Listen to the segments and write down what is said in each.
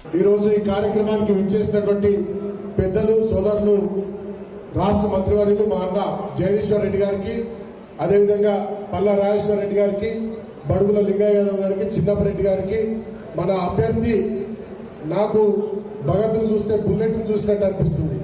ఈ కార్యక్రమానికి విచ్చేసినటువంటి పెద్దలు సోదరులు రాష్ట్ర మంత్రివర్యులు మా అన్న జగదీశ్వర్ రెడ్డి గారికి, అదేవిధంగా పల్లా రాజేశ్వర్ రెడ్డి గారికి, బడుగుల లింగయ్య యాదవ్ గారికి, చిన్నపరెడ్డి గారికి, మన అభ్యర్థి నాకు భగత్ను చూస్తే బుల్లెట్ను చూసినట్టు అనిపిస్తుంది,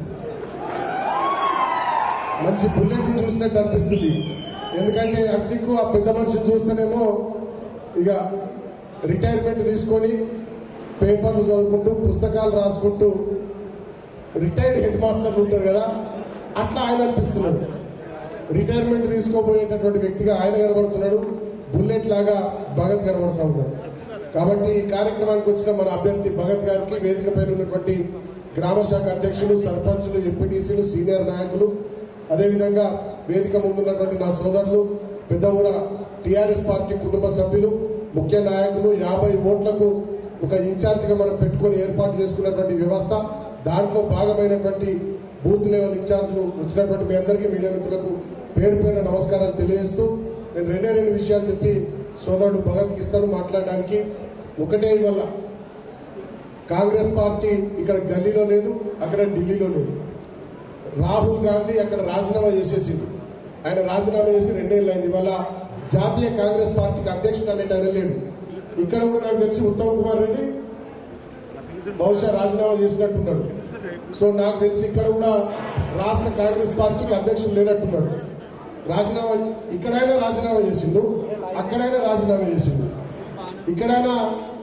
మంచి బుల్లెట్ను చూసినట్టు అనిపిస్తుంది. ఎందుకంటే అటు దిక్కు ఆ పెద్ద మనిషిని చూస్తేనేమో ఇక రిటైర్మెంట్ తీసుకొని పేపర్లు చదువుకుంటూ పుస్తకాలు రాసుకుంటూ రిటైర్డ్ హెడ్ మాస్టర్లు ఉంటారు కదా, అట్లా ఆయన అనిపిస్తున్నాడు. రిటైర్మెంట్ తీసుకోబోయేటటువంటి వ్యక్తిగా ఆయన కనబడుతున్నాడు, బుల్లెట్ లాగా భగత్ కనబడుతూ ఉన్నాడు. కాబట్టి ఈ కార్యక్రమానికి వచ్చిన మన అభ్యర్థి భగత్ గారికి వేదిక పైన ఉన్నటువంటి గ్రామ శాఖ అధ్యక్షులు, సర్పంచులు, ఎంపీటీసీలు, సీనియర్ నాయకులు, అదేవిధంగా వేదిక ముందున్నటువంటి నా సోదరులు, పెద్దఊర టీఆర్ఎస్ పార్టీ కుటుంబ సభ్యులు, ముఖ్య నాయకులు, 50 ఓట్లకు ఒక ఇన్ఛార్జిగా మనం పెట్టుకుని ఏర్పాటు చేసుకున్నటువంటి వ్యవస్థ, దాంట్లో భాగమైనటువంటి బూత్ లెవెల్ ఇన్ఛార్జీలు వచ్చినటువంటి మీ అందరికీ మీడియా మిత్రులకు పేరు పేరు నమస్కారాలు తెలియజేస్తూ నేను రెండు విషయాలు చెప్పి సోదరుడు భగత్కి ఇస్తాను మాట్లాడడానికి. ఒకటే, ఇవాళ కాంగ్రెస్ పార్టీ ఇక్కడ గల్లీలో లేదు, అక్కడ ఢిల్లీలో లేదు. రాహుల్ గాంధీ అక్కడ రాజీనామా చేసేసింది, ఆయన రాజీనామా చేసి 2 ఏళ్ళు అయింది. ఇవాళ జాతీయ కాంగ్రెస్ పార్టీకి అధ్యక్షుడు అనేటి ఆయన లేడు. ఇక్కడ కూడా నాకు తెలిసి ఉత్తమ్ కుమార్ రెడ్డి బహుశా రాజీనామా చేసినట్టున్నాడు. సో నాకు తెలిసి ఇక్కడ కూడా రాష్ట్ర కాంగ్రెస్ పార్టీకి అధ్యక్షుడు లేనట్టున్నాడు. రాజీనామా ఇక్కడైనా రాజీనామా చేసిండు, అక్కడైనా రాజీనామా చేసిండు. ఇక్కడైనా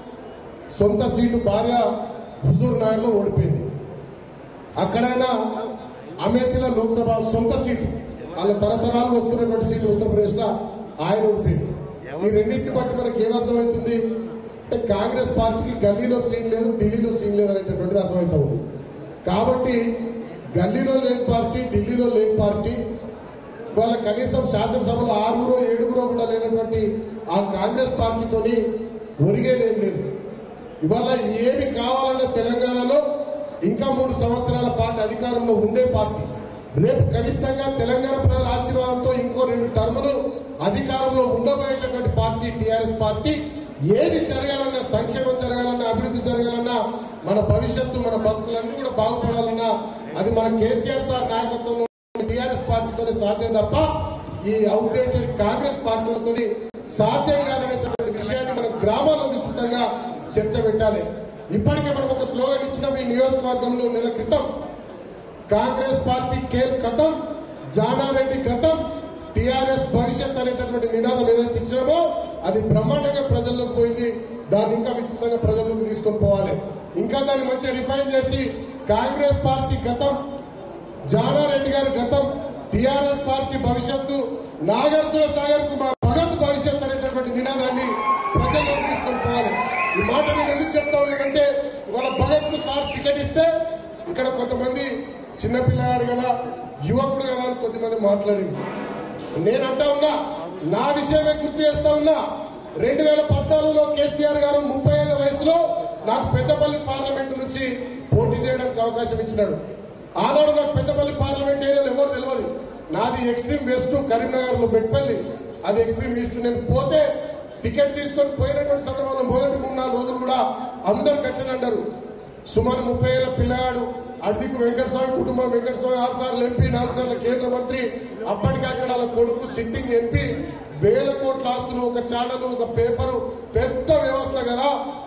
సొంత సీటు భార్య హుజూర్ నగర్ లో ఓడిపోయింది, అక్కడైనా అమేథీలో లోక్సభ సొంత సీటు వాళ్ళ తరతరాలు వస్తున్నటువంటి సీటు ఉత్తరప్రదేశ్ లో ఆయన ఓడిపోయింది. ఈ రెండింటిని బట్టి మనకి ఏమర్థమవుతుంది అంటే కాంగ్రెస్ పార్టీకి గల్లీలో సీన్ లేదు, ఢిల్లీలో సీన్ లేదు అనేటటువంటిది అర్థమవుతా ఉంది. కాబట్టి గల్లీలో లేని పార్టీ, ఢిల్లీలో లేని పార్టీ, వాళ్ళ కనీసం శాసనసభలో 6 7 కూడా లేనటువంటి ఆ కాంగ్రెస్ పార్టీతోని ఒరిగేదేం లేదు. ఇవాళ ఏమి కావాలన్న తెలంగాణలో ఇంకా 3 సంవత్సరాల పాటు అధికారంలో ఉండే పార్టీ, రేపు కనిష్టంగా తెలంగాణ ప్రజల ఆశీర్వాదంతో ఇంకో 2 టర్ములు అధికారంలో ఉండబోయేటటువంటి పార్టీ టీఆర్ఎస్ పార్టీ. ఏది జరగాలన్నా, సంక్షేమం జరగాలన్నా, అభివృద్ధి జరగాలన్నా, మన భవిష్యత్తు, మన బతుకులన్నీ కూడా బాగుపడాలన్నా అది మన కేసీఆర్ సార్ నాయకత్వంలో టీఆర్ఎస్ పార్టీతోనే సాధ్యం తప్ప ఈ అవుట్డేటెడ్ కాంగ్రెస్ పార్టీలతో సాధ్యం కాదనేటువంటి విషయాన్ని మనం గ్రామాల్లో విస్తృతంగా చర్చ పెట్టాలి. ఇప్పటికే మనం ఒక స్లోగన్ ఇచ్చిన ఈ నియోజకవర్గంలో నెల క్రితం, కాంగ్రెస్ పార్టీ కేల్ ఖతం, జానారెడ్డి ఖతం, టీఆర్ఎస్ భవిష్యత్ అనేటటువంటి నినాదం ఏదైతే ఇచ్చినామో అది బ్రహ్మాండంగా ప్రజల్లోకి పోయింది. దాన్ని ఇంకా విస్తృతంగా ప్రజల్లోకి తీసుకొని పోవాలి. ఇంకా దాన్ని మంచిగా రిఫైన్ చేసి కాంగ్రెస్ పార్టీ గతం, జానారెడ్డి గారి గతం, టీఆర్ఎస్ పార్టీ భవిష్యత్తు, నాగార్జున సాగర్ కు భగత్ భవిష్యత్ అనేటటువంటి నినాదాన్ని ప్రజల్లోకి తీసుకొని పోవాలి. ఈ మాట నేను ఎందుకు చెప్తా ఉన్నానంటే ఇవాళ భగత్ కు సార్ టికెట్ ఇస్తే ఇక్కడ కొంతమంది చిన్నపిల్లగాడు కదా, యువకుడు కదా అని కొద్దిమంది మాట్లాడింది. నేను అంటా ఉన్నా, నా విషయమే గుర్తు చేస్తా ఉన్నా. 2014లో కేసీఆర్ గారు 30 ఏళ్ల వయసులో నాకు పెద్దపల్లి పార్లమెంట్ నుంచి పోటీ చేయడానికి అవకాశం ఇచ్చినాడు. ఆనాడు నాకు పెద్దపల్లి పార్లమెంట్ ఏరియాలో ఎవరు తెలియదు. నాది ఎక్స్ట్రీమ్ వెస్ట్, కరీంనగర్ లో బెట్పల్లి, అది ఎక్స్ట్రీమ్ ఈస్ట్. నేను పోతే టికెట్ తీసుకొని పోయినటువంటి సందర్భంలో మొదటి 3-4 రోజులు కూడా అందరు కట్టనంటారు. సుమారు 30 ఏళ్ల పిల్లగాడు, అడిదికు వెంకటస్వామి కుటుంబం, వెంకటస్వామి 6 సార్లు ఎంపీ, 4 సార్లు కేంద్ర మంత్రి, అప్పటికి అక్కడ వాళ్ళ కొడుకు సిట్టింగ్ ఎంపీ, 1000 కోట్ల ఆస్తులు, ఒక ఛానల్, ఒక పేపరు, పెద్ద వ్యవస్థ కదా,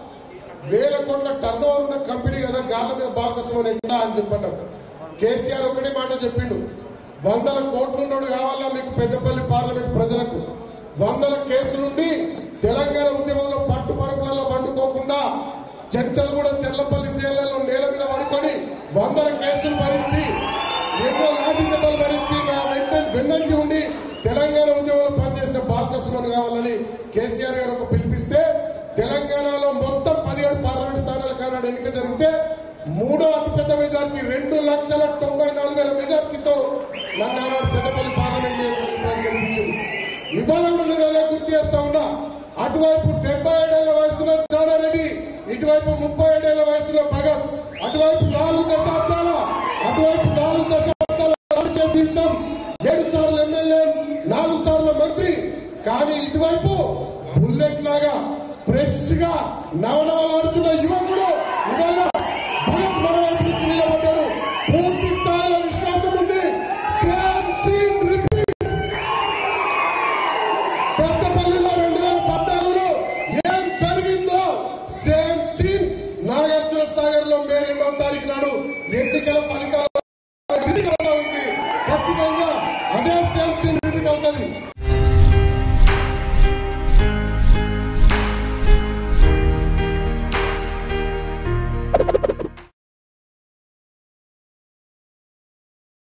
1000 కోట్ల టర్న్ ఓవర్ ఉన్న కంపెనీ కదా, గాళ్ళ మీద బాలకృష్ణ ఎట్లా అని చెప్పన్నారు. కేసీఆర్ ఒకటే మాట చెప్పిండు, 100 కోట్లున్నాడు కావాలా మీకు పెద్దపల్లి పార్లమెంట్ ప్రజలకు. 100 కేసులుండి తెలంగాణ ఉద్యమంలో పట్టు పరుపులలో పండుకోకుండా చర్చలు కూడా చెర్లపల్లి జైళ్లలో నేల మీద పడుకొని 100 కేసులు భరించి, ఎన్నో లాఠీ దెబ్బలు భరించి నా వెన్నంటి ఉండి తెలంగాణ ఉద్యమంలో పనిచేసిన బాలకృష్ణ కావాలని కేసీఆర్ గారు ఒక పిలిపిస్తే, తెలంగాణలో మొత్తం 17 పార్లమెంట్ స్థానాలు కానాడు ఎన్నిక జరిగితే 3వ అతిపెద్ద మెజార్టీ 2,94,000 మెజార్టీతో నన్ను ఆనాడు పెద్దపల్లి పార్లమెంట్ గెలిపించింది. ఇవాళ కూడా నేను అదే గుర్తు చేస్తా ఉన్నా. అటువైపు 77 ఏళ్ల వయసులో జానారెడ్డి, ఇటువైపు 37 ఏళ్ల వయసులో భగత్, అటువైపు 4 దశాబ్దాల రాజకీయ జీవితం, 7 సార్లు ఎమ్మెల్యే, 4 సార్లు మంత్రి. కానీ ఇటువైపు బుల్లెట్ లాగా ఫ్రెష్ గా నవనవలాడుతున్న యువకుడు ఇవాళ భగత్ మన వైపు నుంచి నిలబడ్డాడు. పూర్తి స్థాయిలో విశ్వాసం ఉంది. Same scene repeat. పెద్దపల్లిలో 2014లో ఏం జరిగిందో సేమ్ సీన్ నాగార్జున సాగర్ లో మే 2వ తారీఖు నాడు ఎన్నికల ఫలితాలు